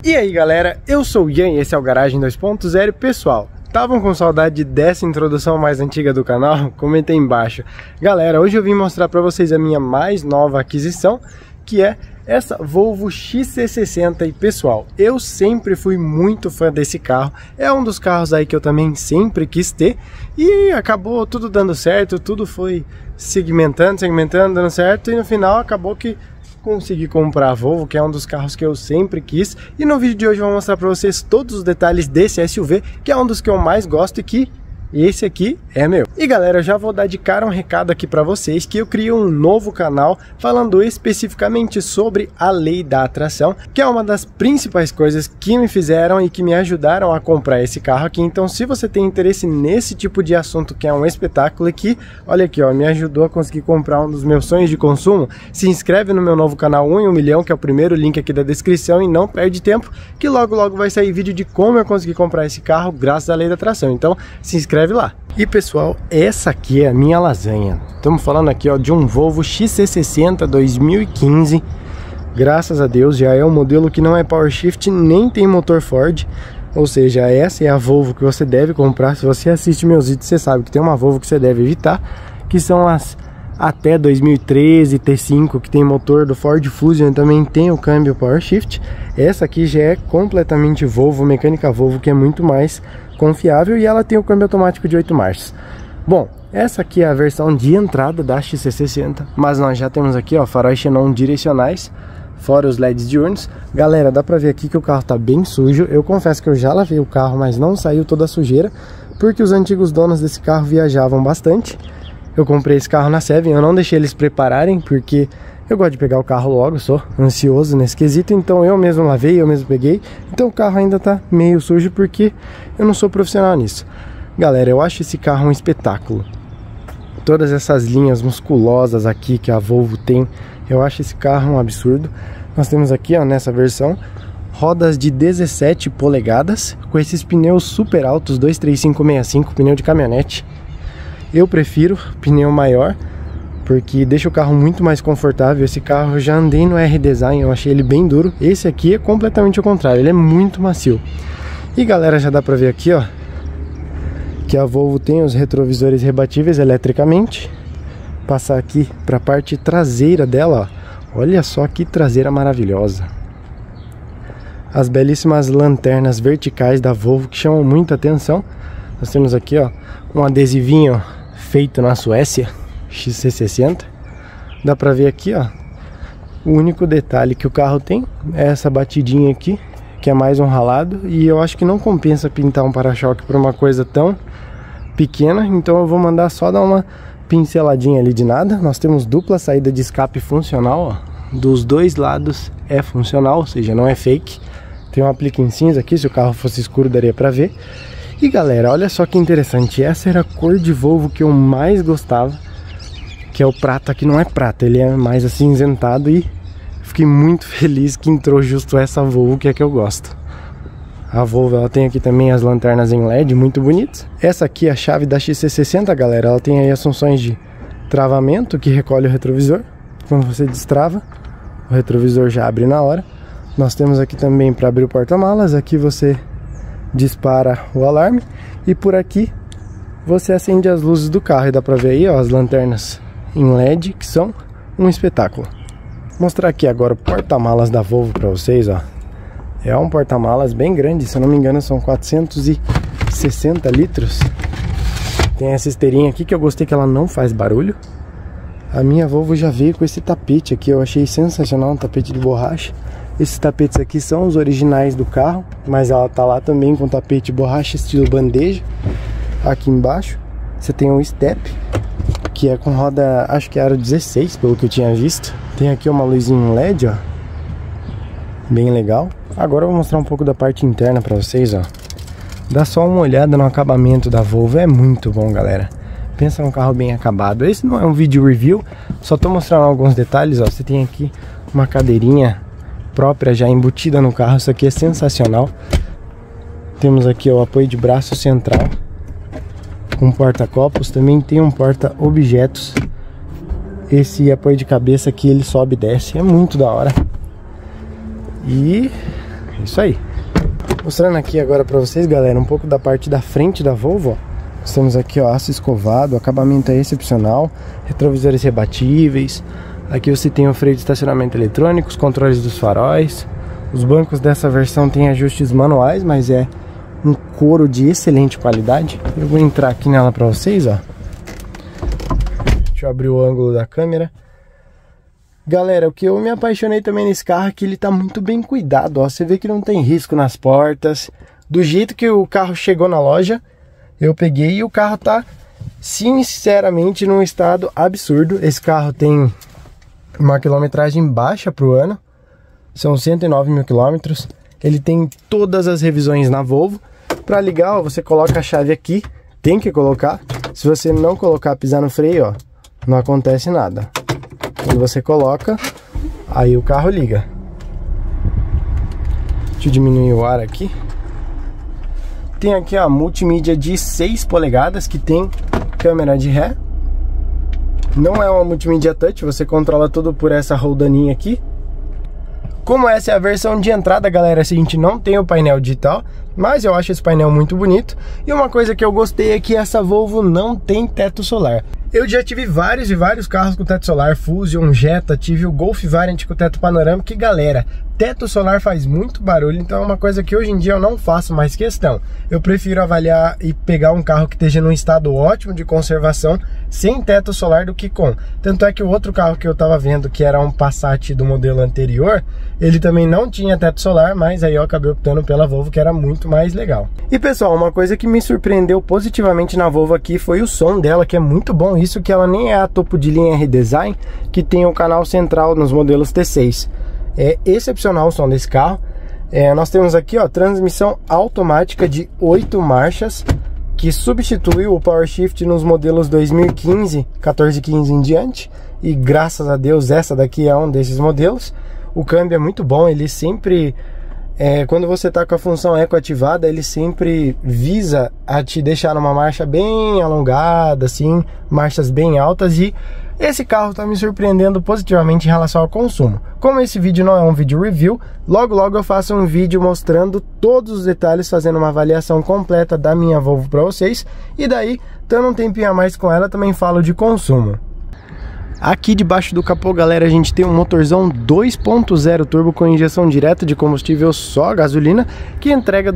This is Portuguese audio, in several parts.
E aí galera, eu sou o Ian e esse é o Garagem 2.0. Pessoal, estavam com saudade dessa introdução mais antiga do canal? Comenta aí embaixo. Galera, hoje eu vim mostrar para vocês a minha mais nova aquisição, que é essa Volvo XC60. E pessoal, eu sempre fui muito fã desse carro, é um dos carros aí que eu também sempre quis ter, e acabou tudo dando certo, tudo foi segmentando, dando certo, e no final acabou que consegui comprar a Volvo, que é um dos carros que eu sempre quis. E no vídeo de hoje eu vou mostrar para vocês todos os detalhes desse SUV, que é um dos que eu mais gosto e que esse aqui é meu. E galera, eu já vou dar de cara um recado aqui para vocês, que eu criei um novo canal falando especificamente sobre a lei da atração, que é uma das principais coisas que me fizeram e que me ajudaram a comprar esse carro aqui. Então se você tem interesse nesse tipo de assunto, que é um espetáculo aqui, olha aqui ó, me ajudou a conseguir comprar um dos meus sonhos de consumo, se inscreve no meu novo canal 1 em 1 milhão, que é o primeiro link aqui da descrição, e não perde tempo, que logo vai sair vídeo de como eu consegui comprar esse carro graças à lei da atração. Então se inscreve lá. E pessoal, essa aqui é a minha lasanha. Estamos falando aqui ó, de um Volvo XC60 2015. Graças a Deus já é um modelo que não é Power Shift, nem tem motor Ford. Ou seja, essa é a Volvo que você deve comprar. Se você assiste meus vídeos, você sabe que tem uma Volvo que você deve evitar, que são as até 2013 T5, que tem motor do Ford Fusion, também tem o câmbio Power Shift. Essa aqui já é completamente Volvo, mecânica Volvo, que é muito mais confiável, e ela tem o câmbio automático de 8 marchas. Bom, essa aqui é a versão de entrada da XC60, mas nós já temos aqui ó, faróis xenon direcionais, fora os LEDs diurnos. Galera, dá pra ver aqui que o carro tá bem sujo. Eu confesso que eu já lavei o carro, mas não saiu toda a sujeira, porque os antigos donos desse carro viajavam bastante. Eu comprei esse carro na Seven, eu não deixei eles prepararem, porque eu gosto de pegar o carro logo, sou ansioso nesse quesito, então eu mesmo lavei, eu mesmo peguei. Então o carro ainda tá meio sujo, porque eu não sou profissional nisso. Galera, eu acho esse carro um espetáculo. Todas essas linhas musculosas aqui que a Volvo tem, eu acho esse carro um absurdo. Nós temos aqui ó, nessa versão, rodas de 17 polegadas, com esses pneus super altos, 235/65, pneu de caminhonete. Eu prefiro pneu maior, porque deixa o carro muito mais confortável. Esse carro eu já andei no R-Design, eu achei ele bem duro. Esse aqui é completamente o contrário, ele é muito macio. E galera, já dá pra ver aqui ó, que a Volvo tem os retrovisores rebatíveis eletricamente. Passar aqui pra parte traseira dela ó, olha só que traseira maravilhosa. As belíssimas lanternas verticais da Volvo, que chamam muita atenção. Nós temos aqui ó, um adesivinho feito na Suécia, XC60. Dá pra ver aqui ó, o único detalhe que o carro tem é essa batidinha aqui, que é mais um ralado, e eu acho que não compensa pintar um para-choque por uma coisa tão pequena, então eu vou mandar só dar uma pinceladinha ali de nada. Nós temos dupla saída de escape funcional ó, dos dois lados é funcional, ou seja, não é fake. Tem um aplique em cinza aqui, se o carro fosse escuro daria pra ver. E galera, olha só que interessante, essa era a cor de Volvo que eu mais gostava, que é o prata, que não é prata, ele é mais acinzentado, e fiquei muito feliz que entrou justo essa Volvo, que é que eu gosto. A Volvo ela tem aqui também as lanternas em LED, muito bonitas. Essa aqui é a chave da XC60, galera, ela tem aí as funções de travamento, que recolhe o retrovisor. Quando você destrava, o retrovisor já abre na hora. Nós temos aqui também para abrir o porta-malas, aqui você dispara o alarme, e por aqui você acende as luzes do carro, e dá pra ver aí ó, as lanternas em LED, que são um espetáculo. Vou mostrar aqui agora o porta-malas da Volvo pra vocês ó. É um porta-malas bem grande, se eu não me engano são 460 litros. Tem essa esteirinha aqui que eu gostei, que ela não faz barulho. A minha Volvo já veio com esse tapete aqui, eu achei sensacional, um tapete de borracha. Esses tapetes aqui são os originais do carro, mas ela tá lá também com tapete de borracha estilo bandeja. Aqui embaixo você tem um step, que é com roda, acho que era 16 pelo que eu tinha visto. Tem aqui uma luzinha em LED ó, bem legal. Agora eu vou mostrar um pouco da parte interna pra vocês ó. Dá só uma olhada no acabamento da Volvo, é muito bom galera. Pensa num carro bem acabado. Esse não é um vídeo review, só tô mostrando alguns detalhes ó. Você tem aqui uma cadeirinha própria já embutida no carro, isso aqui é sensacional. Temos aqui o apoio de braço central com porta-copos, também tem um porta-objetos. Esse apoio de cabeça aqui ele sobe e desce, é muito da hora. E Isso aí. Mostrando aqui agora pra vocês, galera, um pouco da parte da frente da Volvo, ó. Nós temos aqui, ó, aço escovado, o acabamento é excepcional, retrovisores rebatíveis. Aqui você tem o freio de estacionamento eletrônico, os controles dos faróis. Os bancos dessa versão têm ajustes manuais, mas é um couro de excelente qualidade. Eu vou entrar aqui nela pra vocês, ó. Deixa eu abrir o ângulo da câmera. Galera, o que eu me apaixonei também nesse carro é que ele tá muito bem cuidado, ó. Você vê que não tem risco nas portas. Do jeito que o carro chegou na loja, eu peguei e o carro tá, sinceramente, num estado absurdo. Esse carro tem uma quilometragem baixa pro ano. São 109 mil quilômetros. Ele tem todas as revisões na Volvo. Para ligar, ó, você coloca a chave aqui. Tem que colocar. Se você não colocar, pisar no freio, ó, não acontece nada. Quando você coloca, aí o carro liga. Deixa eu diminuir o ar aqui. Tem aqui a multimídia de 6 polegadas que tem câmera de ré. Não é uma multimídia touch, você controla tudo por essa roldaninha aqui. Como essa é a versão de entrada, galera, a gente não tem o painel digital, mas eu acho esse painel muito bonito. E uma coisa que eu gostei é que essa Volvo não tem teto solar. Eu já tive vários e vários carros com teto solar, Fusion, Jetta, tive o Golf Variant com teto panorâmico. E galera, teto solar faz muito barulho, então é uma coisa que hoje em dia eu não faço mais questão. Eu prefiro avaliar e pegar um carro que esteja num estado ótimo de conservação, sem teto solar, do que com. Tanto é que o outro carro que eu tava vendo, que era um Passat do modelo anterior, ele também não tinha teto solar, mas aí eu acabei optando pela Volvo, que era muito mais legal. E pessoal, uma coisa que me surpreendeu positivamente na Volvo aqui foi o som dela, que é muito bom. Isso que ela nem é a topo de linha R-Design, que tem o canal central nos modelos T6. É excepcional o som desse carro. Nós temos aqui, ó, transmissão automática de 8 marchas, que substituiu o Power Shift nos modelos 2015, 1415 em diante. E graças a Deus essa daqui é um desses modelos. O câmbio é muito bom, ele sempre... quando você está com a função Eco ativada, ele sempre visa a te deixar numa marcha bem alongada, assim, marchas bem altas. E esse carro está me surpreendendo positivamente em relação ao consumo. Como esse vídeo não é um vídeo review, logo logo eu faço um vídeo mostrando todos os detalhes, fazendo uma avaliação completa da minha Volvo para vocês. E daí, dando um tempinho a mais com ela, também falo de consumo. Aqui debaixo do capô, galera, a gente tem um motorzão 2.0 turbo com injeção direta de combustível só a gasolina, que entrega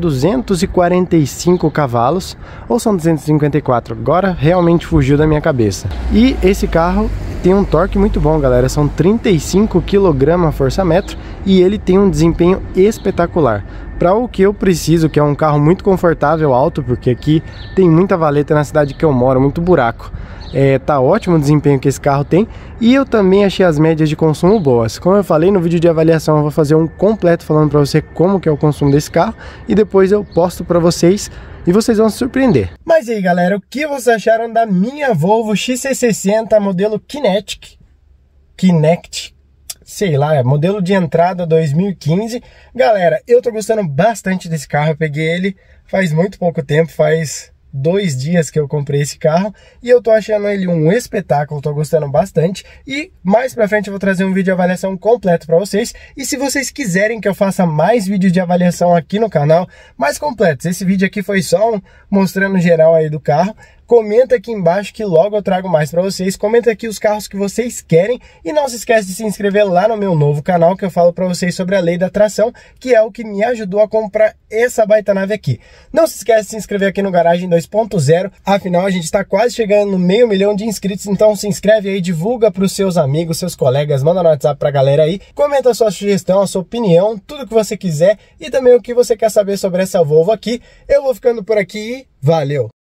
245 cavalos, ou são 254, agora realmente fugiu da minha cabeça. E esse carro tem um torque muito bom, galera, são 35 kgfm e ele tem um desempenho espetacular. Para o que eu preciso, que é um carro muito confortável, alto, porque aqui tem muita valeta na cidade que eu moro, muito buraco. Tá ótimo o desempenho que esse carro tem. E eu também achei as médias de consumo boas. Como eu falei no vídeo de avaliação, eu vou fazer um completo falando para você como que é o consumo desse carro, e depois eu posto para vocês e vocês vão se surpreender. Mas e aí, galera, o que vocês acharam da minha Volvo XC60 modelo Kinect, sei lá, modelo de entrada 2015. Galera, eu tô gostando bastante desse carro. Eu peguei ele faz muito pouco tempo, faz 2 dias que eu comprei esse carro, e eu tô achando ele um espetáculo, tô gostando bastante. E mais pra frente eu vou trazer um vídeo de avaliação completo pra vocês. E se vocês quiserem que eu faça mais vídeos de avaliação aqui no canal, mais completos, esse vídeo aqui foi só um mostrando geral aí do carro, comenta aqui embaixo que logo eu trago mais pra vocês. Comenta aqui os carros que vocês querem, e não se esquece de se inscrever lá no meu novo canal, que eu falo pra vocês sobre a lei da atração, que é o que me ajudou a comprar essa baita nave aqui. Não se esquece de se inscrever aqui no Garagem 2.0, afinal a gente tá quase chegando no 500 mil de inscritos, então se inscreve aí, divulga pros seus amigos, seus colegas, manda no WhatsApp pra galera aí, comenta a sua sugestão, a sua opinião, tudo que você quiser, e também o que você quer saber sobre essa Volvo aqui. Eu vou ficando por aqui e valeu!